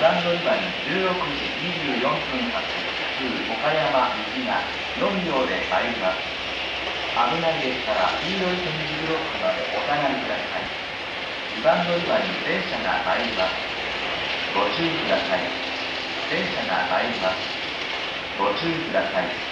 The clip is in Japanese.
番乗り場に16時24分発旧岡山行きが4両で参ります。危ないですから黄色い点字ブロックまでお下がりください。2番乗り場に電車が参ります。ご注意ください。電車が参ります。ご注意ください。